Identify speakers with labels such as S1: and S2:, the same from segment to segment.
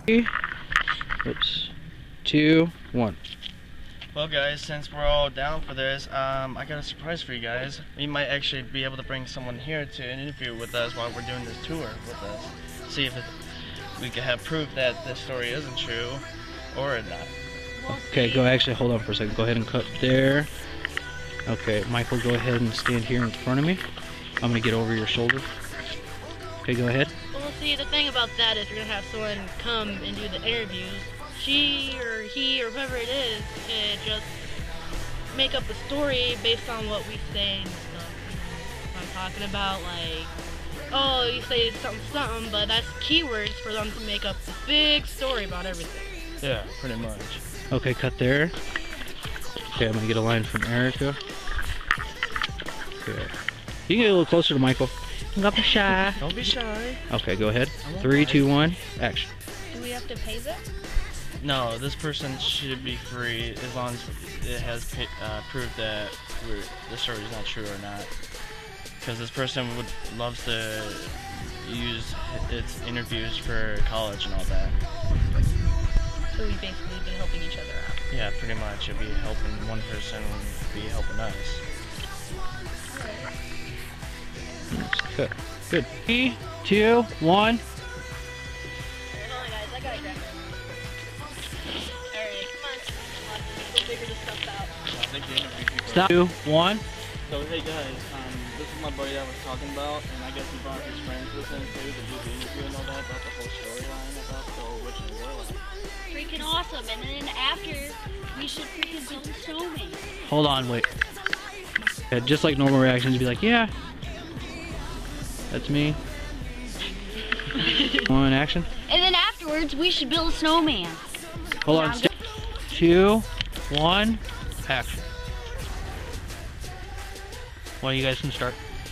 S1: Oops. 2, 1.
S2: Well guys, since we're all down for this, I got a surprise for you guys. We might actually be able to bring someone here to an interview with us while we're doing this tour with us. See if we can have proof that this story isn't true or not.
S1: Okay, actually hold on for a second. Go ahead and cut there. Okay, Michael, go ahead and stand here in front of me. I'm gonna get over your shoulder. Okay, go ahead.
S3: Well, see, the thing about that is you're gonna have someone come and do the interviews. She or he or whoever it is can just make up a story based on what we say and stuff. You know what I'm talking about, like, oh, you say something, but that's keywords for them to make up this big story about everything.
S2: Yeah, pretty much.
S1: Okay, cut there. Okay, I'm gonna get a line from Erica. Okay. You can get a little closer to Michael. Don't be shy.
S2: Don't be shy.
S1: Okay, go ahead. 3, 2, 1, action.
S3: Do we have to pay them?
S2: No, this person should be free as long as it has proved that the story is not true or not. Because this person loves to use its interviews for college and all that.
S3: So we basically be helping each other out.
S2: Yeah, pretty much. It'll be helping one person, be helping us.
S1: Good. Good. 3, 2, 1.
S3: Hold on, guys. I gotta grab it. Alright, come on. We'll figure this stuff out.
S2: I think the interview people.
S1: Stop. 2, 1.
S4: So hey guys, this is my buddy I was talking about, and I guess he brought his friends with him too to do the interview and all that about the whole storyline about the original war.
S5: Freaking awesome, and then after, we should freaking build a snowman.
S1: Hold on, wait. Yeah, just like normal reactions, be like, yeah. That's me. 1, action.
S5: And then afterwards, we should build a snowman.
S1: Hold on. 2, 1, action. Well, you guys can start.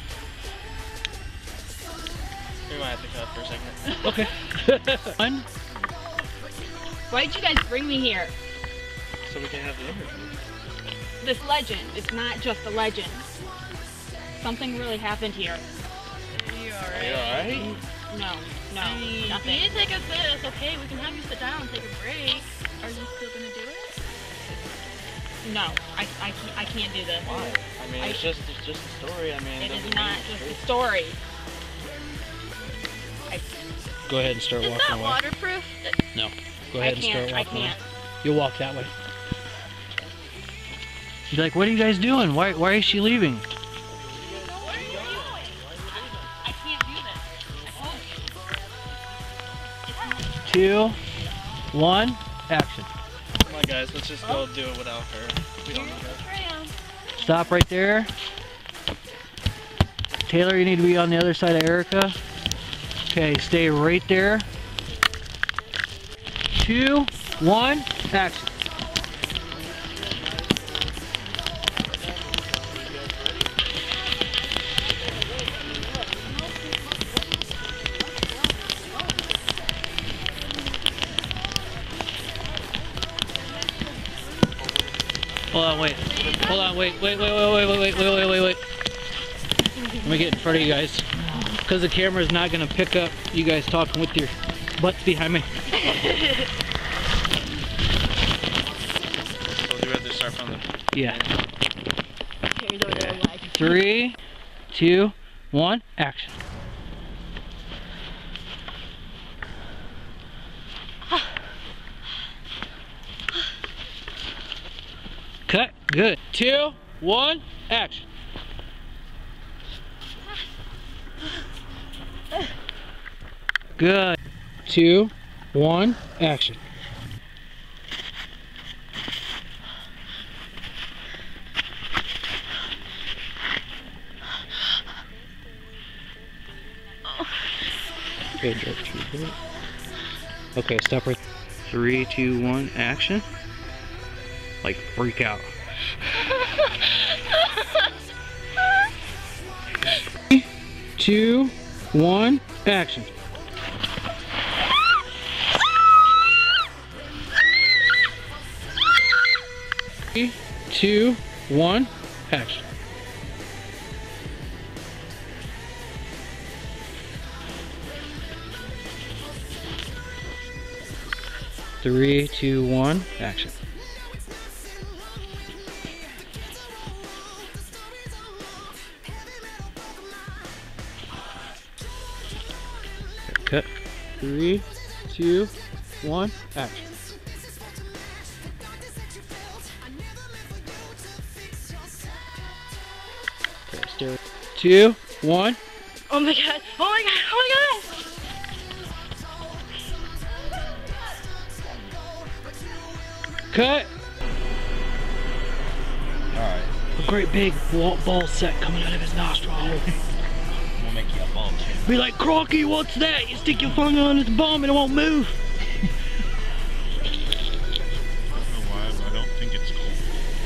S2: We might have to cut for a second.
S1: Okay. 1.
S6: Why'd you guys bring me here?
S2: So we can have the interview.
S6: This legend, it's not just a legend. Something really happened here.
S2: Are you alright?
S6: No,
S3: You
S6: nothing.
S3: need to take a sit. It's okay. We can have you sit down and take a break. Are you still gonna do it?
S6: No, I can't do this.
S2: Why? I mean, it's just a story. I mean,
S6: It
S2: doesn't
S6: is not
S2: mean
S6: just
S2: it's
S6: a story.
S1: Go ahead and start
S3: Is
S1: walking
S3: that
S1: away.
S3: waterproof?
S1: No. Go ahead and start
S6: I
S1: walking away.
S6: can't.
S1: You'll walk that way. You're like, what are you guys doing? Why is she leaving?
S6: I can't do this.
S1: 2, 1, action.
S2: Come on, guys. Let's just go do it without her. We don't need her.
S1: Stop right there. Taylor, you need to be on the other side of Erica. Okay, stay right there. 2, 1, action. Hold on, wait. Hold on, wait. Let me get in front of you guys. Because the camera's not going to pick up you guys talking with your butts behind me.
S2: So do we have to start from the...
S1: Yeah. 3, 2, 1, action. Cut. Good. 2, 1, action. Good. 2, 1, action. Okay, okay, stop right. 3, 2, 1, action. Like freak out. 3, 2, 1, action. 3, 2, 1, action. 3, 2, 1, action. Cut. 3, 2, 1, action. Okay, stay. 2, 1.
S3: Oh my god! Oh my god! Oh my god!
S1: Cut.
S7: Alright.
S1: A great big ball sack coming out of his nostril.
S7: We'll make you a ball too.
S1: Be like, Crocky, what's that? You stick your finger on his bum and it won't move.
S7: I don't know why, but I don't think it's cold.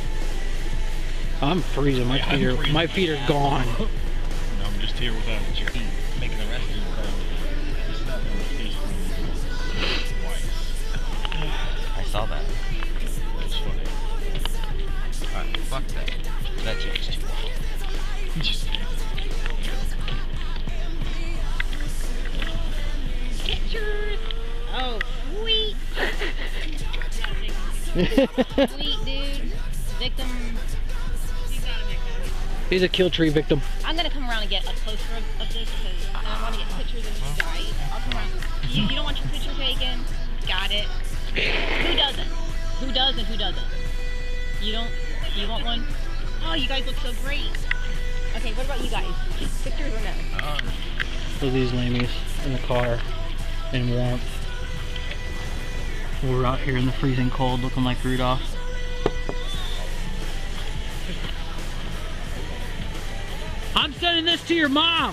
S1: I'm freezing. My feet are gone.
S7: No, I'm just here without your feet. Making the rest of you cold. It's not going to taste twice. I saw that. That's funny. Alright, fuck that. That joke's too long. Just
S6: Pictures. Oh, sweet. Sweet, dude. Victim.
S1: He's a kill tree victim.
S6: I'm gonna come around and get a closer of this because I want to get pictures of you guys. I'll come around. You don't want your picture taken? Got it. Who doesn't? Who does and who doesn't? You don't? Do you want one? Oh, you guys look so great. Okay, what about you guys? Pictures or no?
S1: Look at these lamies in the car in warmth. We're out here in the freezing cold looking like Rudolph. I'm sending this to your mom!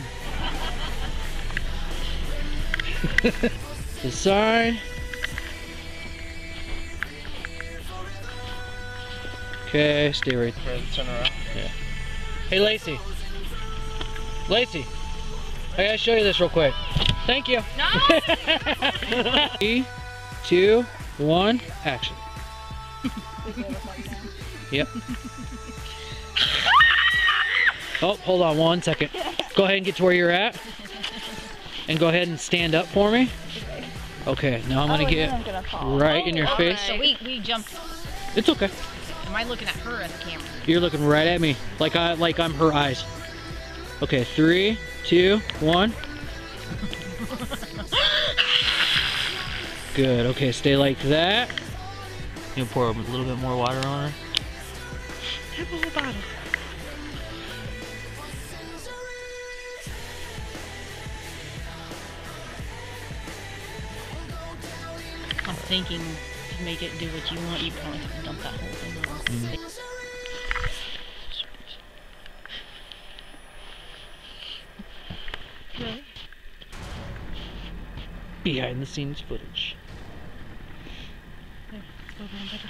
S1: The sign. Okay, stay right there.
S2: Turn around.
S1: Yeah. Hey, Lacey. Lacey, I gotta show you this real quick. Thank you.
S6: No.
S1: 3, 2, 1, action. Yep. Oh, hold on 1 second. Go ahead and get to where you're at. And go ahead and stand up for me. Okay, now I'm gonna get right in your face.
S6: So we jumped.
S1: It's okay.
S6: Am I looking at her at the camera?
S1: You're looking right at me, like I'm her eyes. Okay, 3, 2, 1. Good. Okay, stay like that. You pour a little bit more water on her.
S3: Have a whole bottle.
S6: I'm thinking to make it do what you want, you probably have to dump that whole thing on.
S3: Really?
S1: Behind the scenes footage.
S3: There, go down better.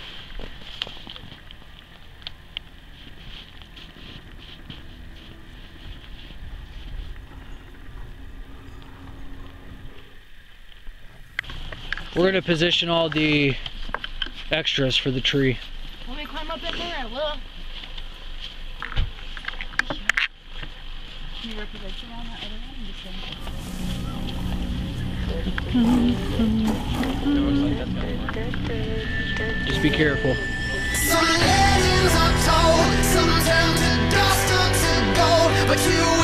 S1: We're gonna position all the extras for the tree.
S6: Want me to climb up in there? I will. Can you represent you on that other one?
S1: Just be careful.
S8: Some legends are told, some turn to dust or to gold, but you